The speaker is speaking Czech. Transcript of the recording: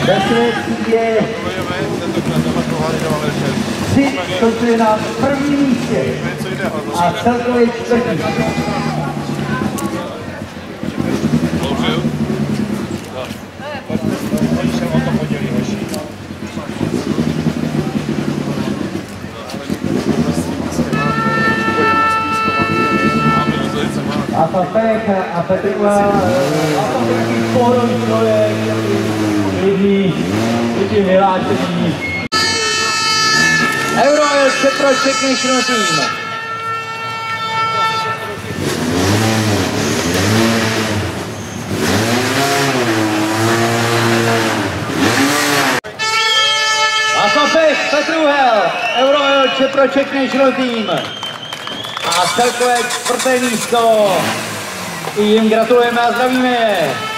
Ve své třídě 3 jsou na prvním místě a celkově čtvrtý. A Papek a Petrova, a to takový pohodový člověk, klidný, klidný vyláčený. Euroil Pro Czech National Team. A Papek, Petruhel, Euroil Pro Czech National Team. A celkové čtvrté místo. I jim gratulujeme a zdravíme je.